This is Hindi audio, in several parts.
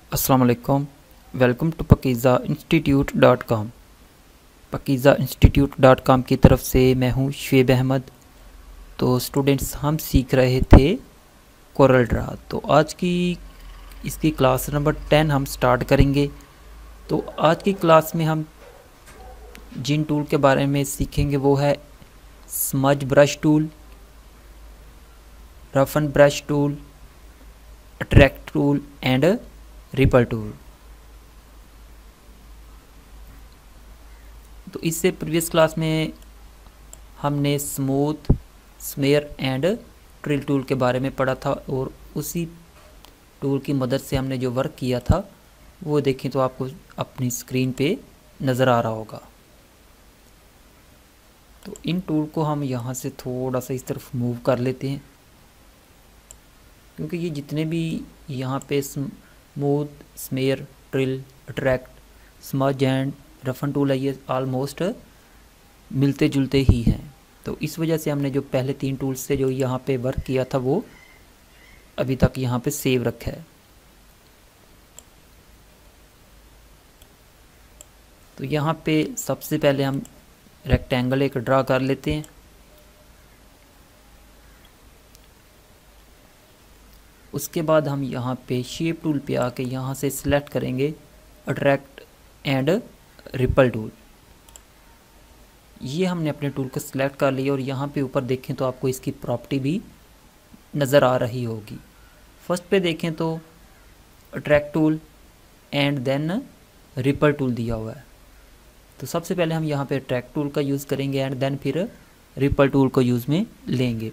अस्सलाम वालेकुम। Welcome to pakeeza.institute.com। pakeeza.institute.com की तरफ से मैं हूँ शुएब अहमद। तो स्टूडेंट्स, हम सीख रहे थे CorelDRAW। तो आज की इसकी क्लास नंबर 10 हम स्टार्ट करेंगे। तो आज की क्लास में हम जिन टूल के बारे में सीखेंगे वो है smudge brush tool, roughen brush tool, attract tool and repel tool. तो इससे प्रीवियस क्लास में हमने smooth, smear and twirl tool के बारे में पढ़ा था और उसी टूल की मदद से हमने जो वर्क किया था वो देखें तो आपको अपनी स्क्रीन पे नज़र आ रहा होगा। तो इन टूल को हम यहाँ से थोड़ा सा इस तरफ मूव कर लेते हैं, क्योंकि ये जितने भी यहाँ पे smooth, smear, twirl, attract, smudge and roughen tool है, ये आलमोस्ट मिलते जुलते ही हैं। तो इस वजह से हमने जो पहले 3 टूल्स से जो यहाँ पे वर्क किया था वो अभी तक यहाँ पे सेव रखा है। तो यहाँ पे सबसे पहले हम रेक्टेंगल एक ड्रा कर लेते हैं। उसके बाद हम यहाँ पे शेप टूल पे आके यहाँ से सिलेक्ट करेंगे अट्रैक्ट एंड रिपल टूल। ये हमने अपने टूल को सिलेक्ट कर लिया और यहाँ पे ऊपर देखें तो आपको इसकी प्रॉपर्टी भी नज़र आ रही होगी। फर्स्ट पे देखें तो attract tool and then repel tool दिया हुआ है। तो सबसे पहले हम यहाँ पे अट्रैक्ट टूल का यूज़ करेंगे एंड देन फिर रिपल टूल को यूज़ में लेंगे।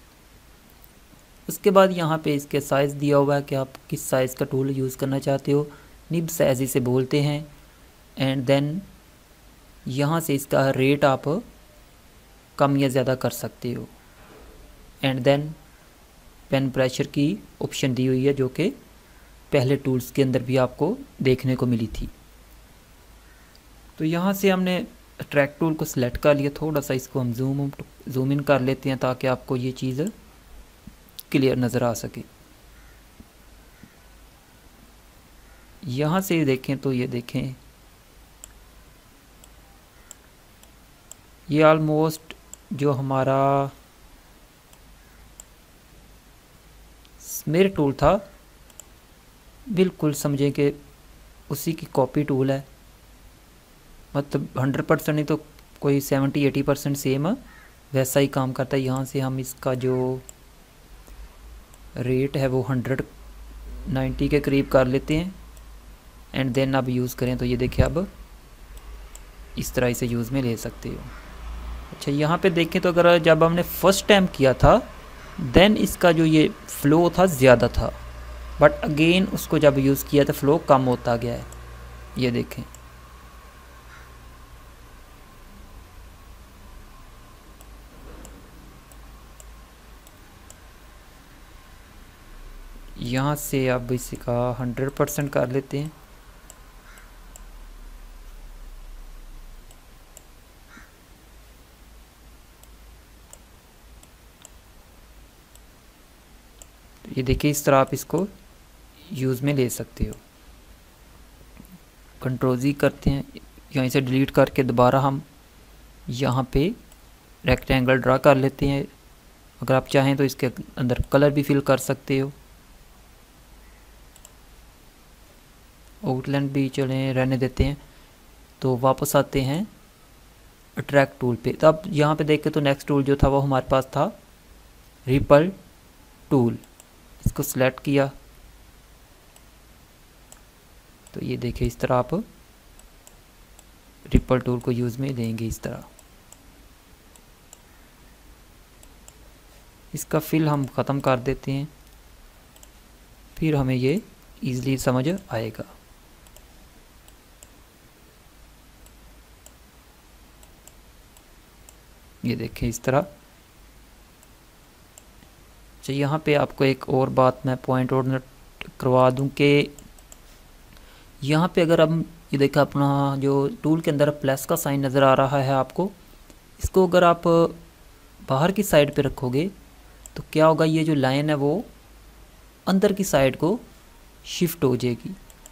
उसके बाद यहाँ पे इसके साइज़ दिया हुआ है कि आप किस साइज़ का टूल यूज़ करना चाहते हो, निब साइज इसे बोलते हैं। एंड देन यहाँ से इसका रेट आप कम या ज़्यादा कर सकते हो। एंड देन पेन प्रेशर की ऑप्शन दी हुई है जो कि पहले टूल्स के अंदर भी आपको देखने को मिली थी। तो यहाँ से हमने अट्रैक्ट टूल को सिलेक्ट कर लिया। थोड़ा सा इसको हम जूम इन कर लेते हैं ताकि आपको ये चीज़ क्लियर नज़र आ सके। यहाँ से देखें तो ये देखें, ये ऑलमोस्ट जो हमारा स्मेयर टूल था बिल्कुल समझें कि उसी की कॉपी टूल है। मतलब 100% नहीं तो कोई 70-80% सेम वैसा ही काम करता है। यहाँ से हम इसका जो रेट है वो 190 के करीब कर लेते हैं एंड देन अब यूज़ करें तो ये देखिए अब इस तरह इसे यूज़ में ले सकते हो। अच्छा, यहाँ पे देखें तो अगर जब हमने फर्स्ट टाइम किया था देन इसका जो ये फ़्लो था ज़्यादा था, बट अगेन उसको जब यूज़ किया तो फ़्लो कम होता गया है। ये देखें, यहाँ से अब इसका 100% कर लेते हैं। तो ये देखिए इस तरह आप इसको यूज़ में ले सकते हो। कंट्रोल-Z करते हैं, यहाँ से डिलीट करके दोबारा हम यहाँ पे रेक्टेंगल ड्रा कर लेते हैं। अगर आप चाहें तो इसके अंदर कलर भी फिल कर सकते हो। आउटलाइन भी चलें रहने देते हैं। तो वापस आते हैं अट्रैक्ट टूल पे। तो अब यहाँ पे देखें तो नेक्स्ट टूल जो था वो हमारे पास था रिपल टूल। इसको सिलेक्ट किया तो ये देखिए इस तरह आप रिपल टूल को यूज़ में देंगे। इस तरह इसका फिल हम ख़त्म कर देते हैं, फिर हमें ये ईज़िली समझ आएगा। ये देखें इस तरह। अच्छा, यहाँ पे आपको एक और बात मैं पॉइंट आउट करवा दूँ कि यहाँ पे अगर हम ये देखें अपना जो टूल के अंदर प्लस का साइन नज़र आ रहा है आपको, इसको अगर आप बाहर की साइड पे रखोगे तो क्या होगा, ये जो लाइन है वो अंदर की साइड को शिफ्ट हो जाएगी।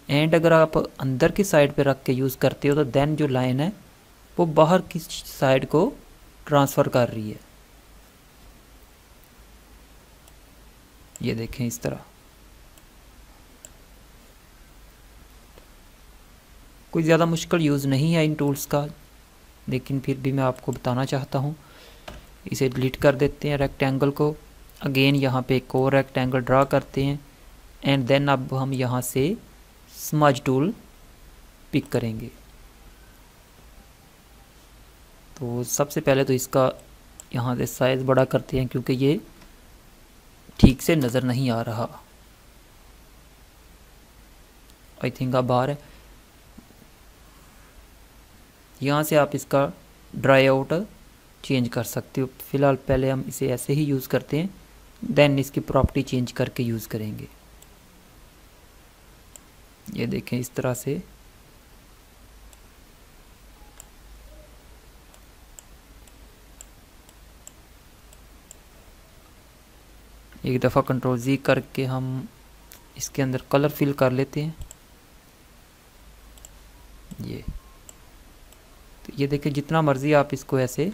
एंड अगर आप अंदर की साइड पे रख के यूज़ करते हो तो देन जो लाइन है वो बाहर की साइड को ट्रांसफ़र कर रही है। ये देखें इस तरह। कोई ज़्यादा मुश्किल यूज़ नहीं है इन टूल्स का, लेकिन फिर भी मैं आपको बताना चाहता हूँ। इसे डिलीट कर देते हैं रेक्टेंगल को। अगेन यहाँ पे एक और रेक्टेंगल ड्रा करते हैं एंड देन अब हम यहाँ से स्मज टूल पिक करेंगे। तो सबसे पहले तो इसका यहाँ से साइज़ बड़ा करते हैं क्योंकि ये ठीक से नज़र नहीं आ रहा। आई थिंक अब बाहर है। यहाँ से आप इसका ड्राई आउट चेंज कर सकते हो। फ़िलहाल पहले हम इसे ऐसे ही यूज़ करते हैं, देन इसकी प्रॉपर्टी चेंज करके यूज़ करेंगे। ये देखें इस तरह से। एक दफ़ा कंट्रोल Z करके हम इसके अंदर कलर फिल कर लेते हैं। ये देखिए, जितना मर्ज़ी आप इसको ऐसे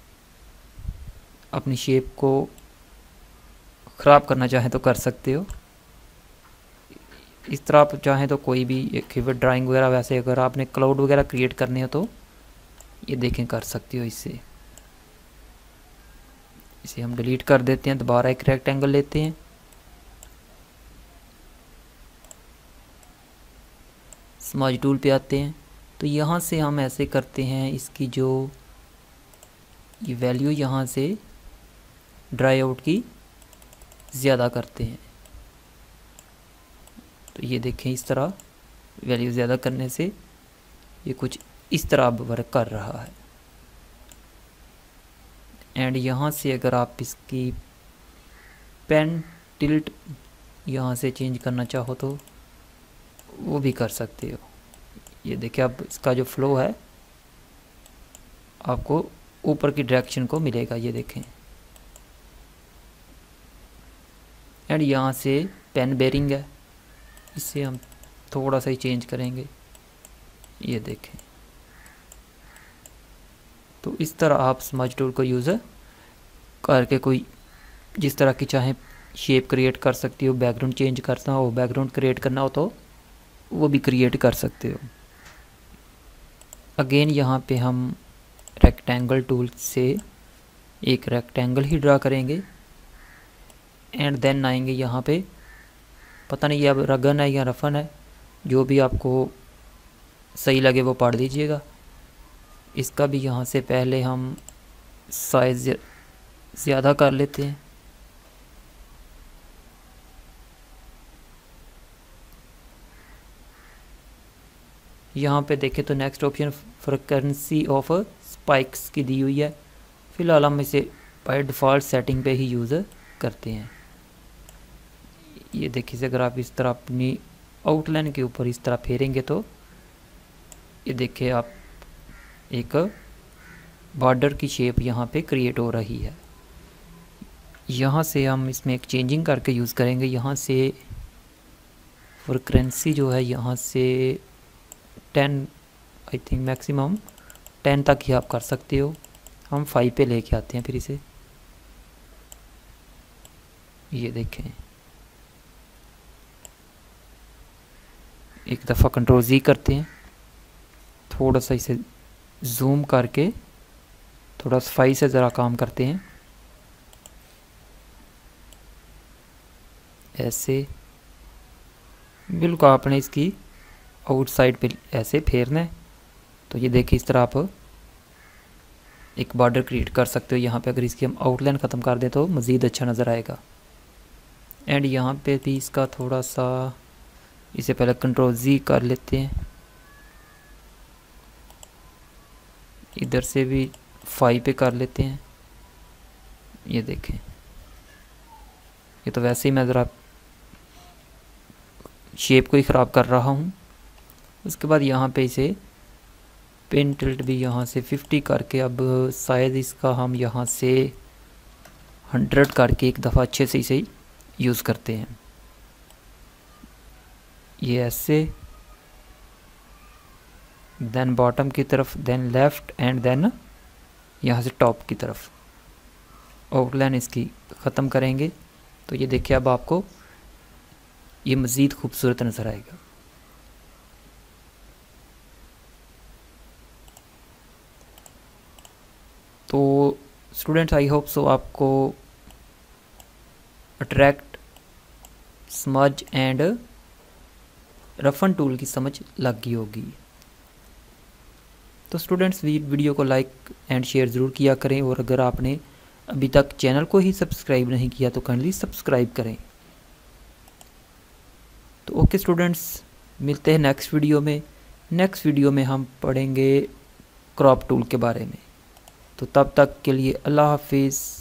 अपनी शेप को ख़राब करना चाहें तो कर सकते हो। इस तरह आप चाहें तो कोई भी एक ड्राइंग वगैरह, वैसे अगर आपने क्लाउड वगैरह क्रिएट करने हो तो ये देखें कर सकते हो। इसे हम डिलीट कर देते हैं। दोबारा एक रेक्टेंगल लेते हैं, स्मज टूल पे आते हैं। तो यहाँ से हम ऐसे करते हैं, इसकी जो ये वैल्यू यहाँ से ड्राई आउट की ज़्यादा करते हैं। तो ये देखें इस तरह वैल्यू ज़्यादा करने से ये कुछ इस तरह अब वर्क कर रहा है। एंड यहाँ से अगर आप इसकी पेन टिल्ट यहाँ से चेंज करना चाहो तो वो भी कर सकते हो। ये देखिए, अब इसका जो फ्लो है आपको ऊपर की डायरेक्शन को मिलेगा। ये देखें। एंड यहाँ से पेन बेरिंग है, इसे हम थोड़ा सा ही चेंज करेंगे। ये देखें। तो इस तरह आप स्मज टूल को यूज़ करके कोई जिस तरह की चाहे शेप क्रिएट कर सकती हो। बैकग्राउंड चेंज करना हो, बैकग्राउंड क्रिएट करना हो तो वो भी क्रिएट कर सकते हो। अगेन यहाँ पे हम रेक्टेंगल टूल से एक रेक्टेंगल ही ड्रा करेंगे एंड देन आएंगे यहाँ पे, पता नहीं ये अब रगन है या रफन है, जो भी आपको सही लगे वो पढ़ दीजिएगा। इसका भी यहाँ से पहले हम साइज़ ज़्यादा कर लेते हैं। यहाँ पे देखें तो next option frequency of spikes की दी हुई है। फ़िलहाल हम इसे बाय डिफ़ॉल्ट सेटिंग पे ही यूज़ करते हैं। ये देखिए, अगर आप इस तरह अपनी आउटलाइन के ऊपर इस तरह फेरेंगे तो ये देखिए आप एक बॉर्डर की शेप यहाँ पे क्रिएट हो रही है। यहाँ से हम इसमें एक चेंजिंग करके यूज़ करेंगे। यहाँ से फ्रीक्वेंसी जो है यहाँ से 10, आई थिंक मैक्सिमम 10 तक ही आप कर सकते हो। हम 5 पे लेके आते हैं फिर इसे। ये देखें, एक दफ़ा कंट्रोल Z करते हैं, थोड़ा सा इसे जूम करके थोड़ा सफाई से ज़रा काम करते हैं। ऐसे बिल्कुल आपने इसकी आउटसाइड पे ऐसे फेरना है। तो ये देखिए, इस तरह आप एक बॉर्डर क्रिएट कर सकते हो। यहाँ पे अगर इसकी हम आउटलाइन ख़त्म कर दें तो मज़ीद अच्छा नज़र आएगा। एंड यहाँ पे भी इसका थोड़ा सा, इसे पहले कंट्रोल Z कर लेते हैं। इधर से भी 5 पे कर लेते हैं। ये देखें, ये तो वैसे ही मैं ज़रा शेप को ही ख़राब कर रहा हूँ। उसके बाद यहाँ पे इसे पेन टिल्ट भी यहाँ से 50 करके अब साइज़ इसका हम यहाँ से 100 करके एक दफ़ा अच्छे से इसे यूज़ करते हैं। ये ऐसे देन बॉटम की तरफ, देन लेफ़्ट एंड देन यहाँ से टॉप की तरफ आउटलाइन इसकी ख़त्म करेंगे। तो ये देखिए अब आपको ये मज़ीद खूबसूरत नज़र आएगा। तो स्टूडेंट्स आई होप सो आपको attract, smudge and roughen tool की समझ लग गई होगी। तो स्टूडेंट्स वीडियो को लाइक एंड शेयर ज़रूर किया करें, और अगर आपने अभी तक चैनल को ही सब्सक्राइब नहीं किया तो काइंडली सब्सक्राइब करें। तो ओके स्टूडेंट्स, मिलते हैं नेक्स्ट वीडियो में। नेक्स्ट वीडियो में हम पढ़ेंगे क्रॉप टूल के बारे में। तो तब तक के लिए अल्लाह हाफिज़।